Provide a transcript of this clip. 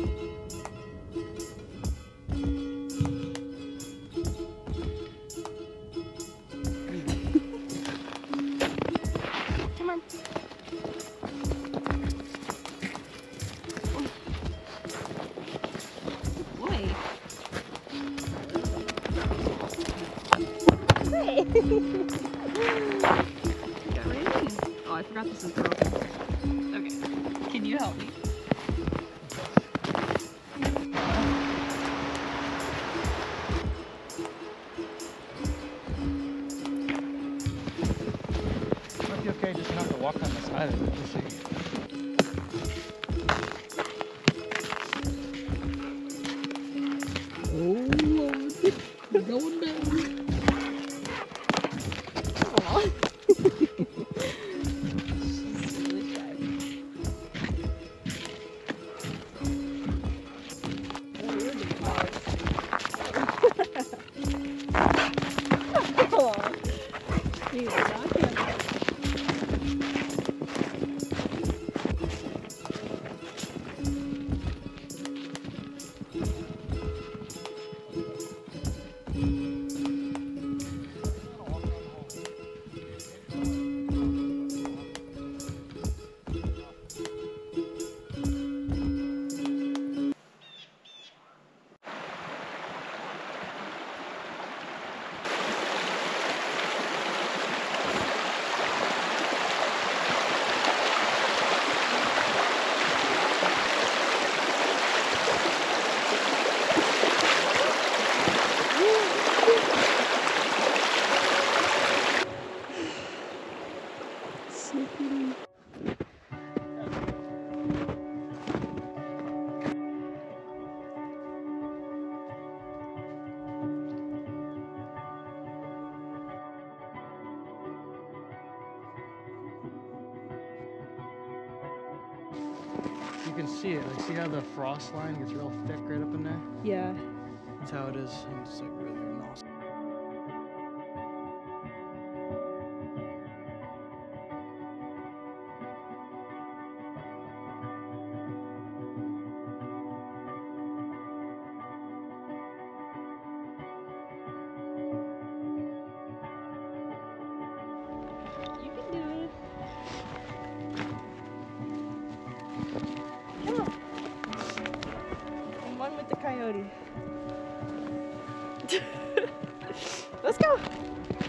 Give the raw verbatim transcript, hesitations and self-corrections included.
Come on. Boy. Hey. Got right in. Oh, I forgot this is broken. Okay. Can you help me? Might be okay, just not to walk on the side of it. Let's see. Oh Lord, we're going down. Aww. She's really shy. Oh, you're the boss. Aw. He's knocking it. You can see it. Like, see how the frost line gets real thick right up in there? Yeah. That's how it is. And it's like really awesome. You can do it. Come on. And one with the coyote. Let's go.